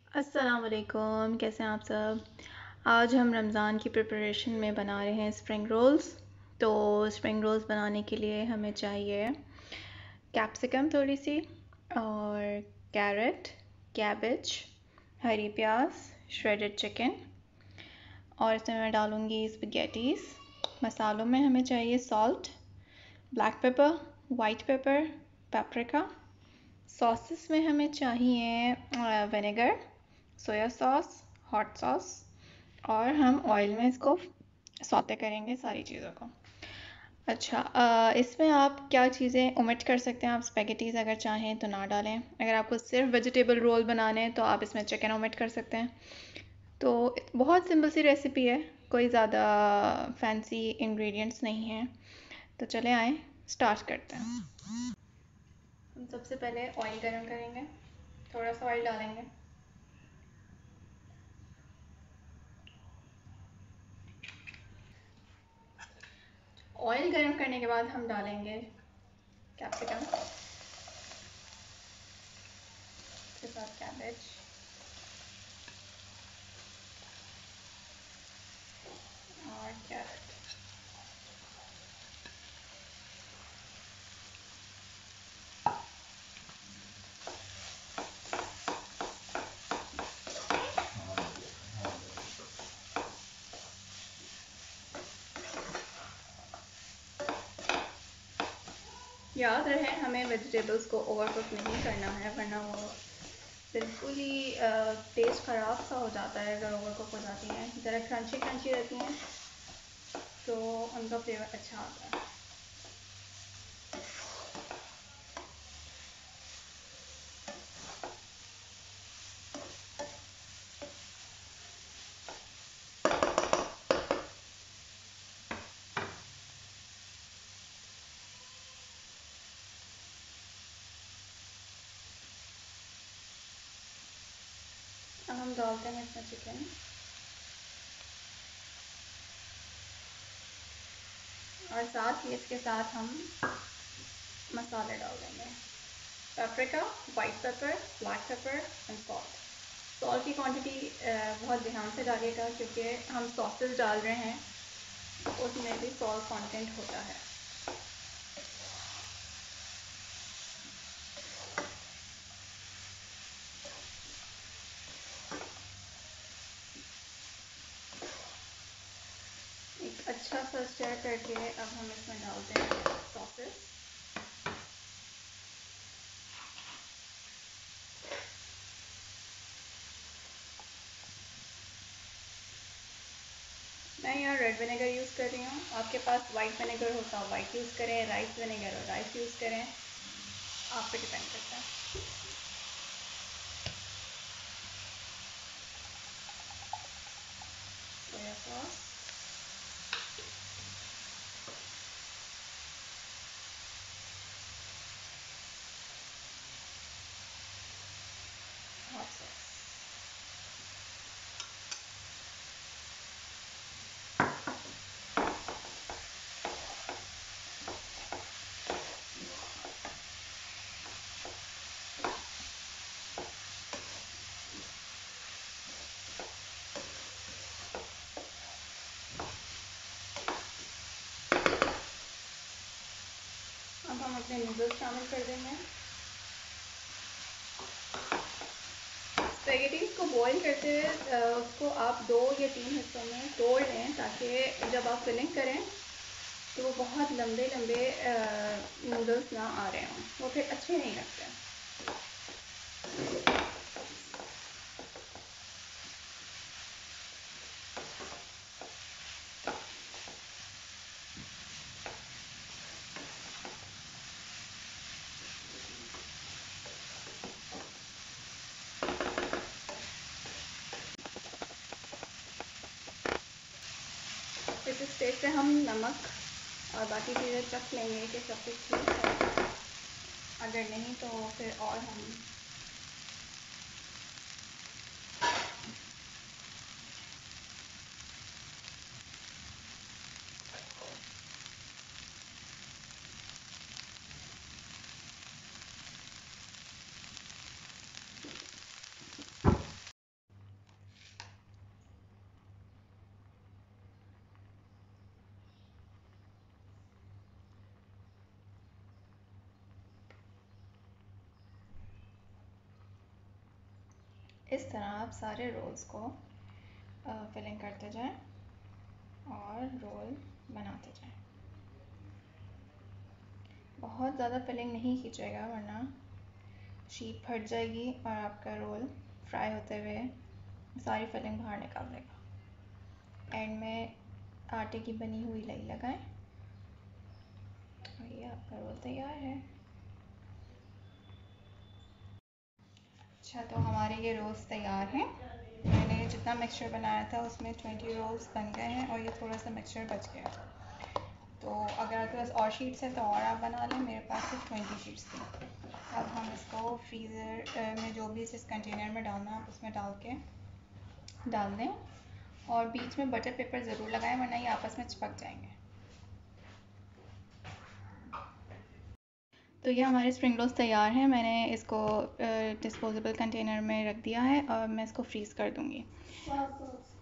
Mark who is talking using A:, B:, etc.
A: अस्सलाम वालेकुम, कैसे हैं आप सब। आज हम रमज़ान की प्रिपरेशन में बना रहे हैं स्प्रिंग रोल्स। तो स्प्रिंग रोल्स बनाने के लिए हमें चाहिए कैप्सिकम थोड़ी सी, और कैरेट, कैबेज, हरी प्याज, श्रेडेड चिकन, और इसमें मैं डालूँगी स्पगेटीज़। मसालों में हमें चाहिए salt, black pepper, white pepper, paprika. Sauces में हमें चाहिए vinegar, soya sauce, hot sauce, और हम ऑयल में इसको सौते करेंगे सारी चीज़ों को। अच्छा, इसमें आप क्या चीज़ें ओमिट कर सकते हैं। आप स्पेगेटीज़ अगर चाहें तो ना डालें। अगर आपको सिर्फ वेजिटेबल रोल बनाने हैं तो आप इसमें चिकन ओमिट कर सकते हैं। तो बहुत सिंपल सी रेसिपी है, कोई ज़्यादा फैंसी इंग्रेडिएंट्स नहीं हैं। तो चले आए स्टार्ट करते हैं। हम सबसे पहले ऑयल गरम करेंगे, थोड़ा सा ऑयल डालेंगे। ऑयल गरम करने के बाद हम डालेंगे कैप्सिकम, उसके साथ कैबेज, और कैरेट। याद रहे, हमें वेजिटेबल्स को ओवरकुक नहीं करना है, वरना वो बिल्कुल ही टेस्ट ख़राब सा हो जाता है अगर ओवरकुक हो जाती हैं। ज़रा क्रंची क्रंची रहती हैं तो उनका फ्लेवर अच्छा आता है। अब हम डालते हैं इसमें चिकन, और साथ ही इसके साथ हम मसाले डाल देंगे। Paprika, white pepper, black pepper and salt. Salt की क्वांटिटी बहुत ध्यान से डालिएगा, क्योंकि हम सॉसेस डाल रहे हैं, उसमें भी सॉल्ट कंटेंट होता है। एक अच्छा सा स्टर करके अब हम इसमें डालते हैं सॉसेस। मैं यहाँ रेड विनेगर यूज़ कर रही हूँ। आपके पास वाइट विनेगर हो तो वाइट यूज़ करें, राइस विनेगर और राइस यूज़ करें, आप पे डिपेंड करता है। Soya sauce, hot sauce. अब हम अपने नूडल्स शामिल कर देंगे। स्पेगेटीज को बॉईल करते हुए उसको आप 2 या 3 हिस्सों में तोड़ लें, ताकि जब आप फिलिंग करें तो वो बहुत लंबे लंबे नूडल्स ना आ रहे हों, वो फिर अच्छे नहीं लगते। इस स्टेज पे हम नमक और बाकी चीज़ें चख लेंगे कि सब कुछ ठीक है। अगर नहीं तो फिर और हम इस तरह आप सारे रोल्स को फिलिंग करते जाएं और रोल बनाते जाएं। बहुत ज़्यादा फिलिंग नहीं खींचेगा वरना शीट फट जाएगी और आपका रोल फ्राई होते हुए सारी फिलिंग बाहर निकाल देगा। एंड में आटे की बनी हुई लई लगाएं और ये आपका रोल तैयार है। अच्छा, तो हमारे ये रोल्स तैयार हैं। मैंने जितना मिक्सचर बनाया था उसमें 20 रोल्स बन गए हैं और ये थोड़ा सा मिक्सचर बच गया। तो अगर आपके पास और शीट्स हैं तो और आप बना लें, मेरे पास सिर्फ 20 शीट्स थी। अब हम इसको फ्रीज़र में जो भी जिस कंटेनर में डालना है आप उसमें डाल दें और बीच में बटर पेपर ज़रूर लगाएं वरना ये आपस में चिपक जाएंगे। तो ये हमारे स्प्रिंग रोल्स तैयार हैं। मैंने इसको डिस्पोजेबल कंटेनर में रख दिया है और मैं इसको फ्रीज़ कर दूँगी।